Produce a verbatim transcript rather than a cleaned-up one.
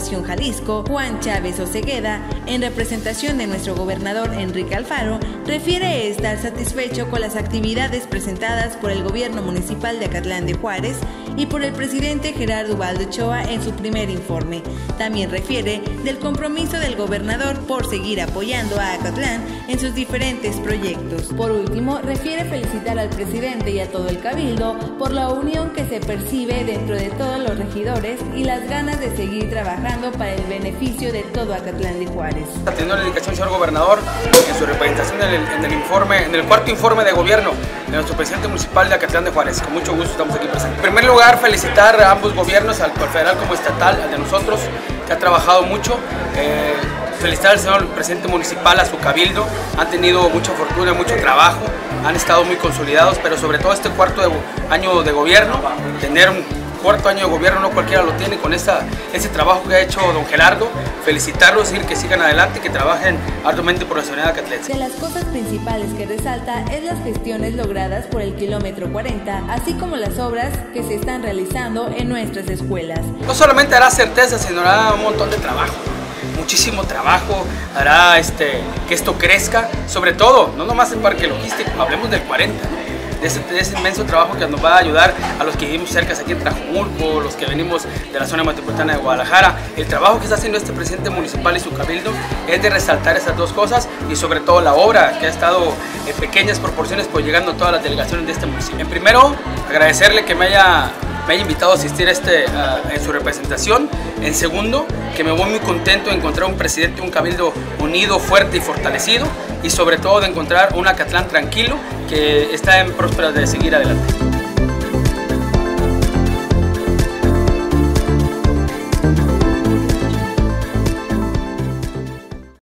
Gobernación Jalisco, Juan Chávez Osegueda, en representación de nuestro gobernador Enrique Alfaro, refiere estar satisfecho con las actividades presentadas por el gobierno municipal de Acatlán de Juárez y por el presidente Gerardo Ubaldo Ochoa en su primer informe. También refiere del compromiso del gobernador por seguir apoyando a Acatlán en sus diferentes proyectos. Por último, refiere felicitar al presidente y a todo el cabildo por la unión que se percibe dentro de todos los regidores y las ganas de seguir trabajando para el beneficio de todo Acatlán de Juárez. Teniendo la indicación, señor gobernador, en su representación en el, en el informe, en el cuarto informe de gobierno de nuestro presidente municipal de Acatlán de Juárez. Con mucho gusto estamos aquí presentes. En primer lugar, felicitar a ambos gobiernos, al federal como estatal, al de nosotros, que ha trabajado mucho. Eh, felicitar al señor presidente municipal, a su cabildo. Han tenido mucha fortuna, mucho trabajo, han estado muy consolidados, pero sobre todo este cuarto de, año de gobierno, tener un cuarto año de gobierno no cualquiera lo tiene, con esa, ese trabajo que ha hecho don Gerardo. Felicitarlos, decir que sigan adelante, que trabajen arduamente por la ciudadanía acatlense. De las cosas principales que resalta es las gestiones logradas por el kilómetro cuarenta, así como las obras que se están realizando en nuestras escuelas. No solamente hará certeza, sino hará un montón de trabajo, muchísimo trabajo, hará este, que esto crezca, sobre todo, no nomás el parque logístico, hablemos del cuarenta, ¿no? De ese, de ese inmenso trabajo que nos va a ayudar a los que vivimos cerca aquí en Tlajomulco, los que venimos de la zona metropolitana de Guadalajara. El trabajo que está haciendo este presidente municipal y su cabildo es de resaltar esas dos cosas y sobre todo la obra que ha estado en pequeñas proporciones pues llegando a todas las delegaciones de este municipio. En primero, agradecerle que me haya, me haya invitado a asistir a este, uh, en su representación. En segundo, que me voy muy contento de encontrar un presidente y un cabildo unido, fuerte y fortalecido, y sobre todo de encontrar un Acatlán tranquilo que está en prósperas de seguir adelante.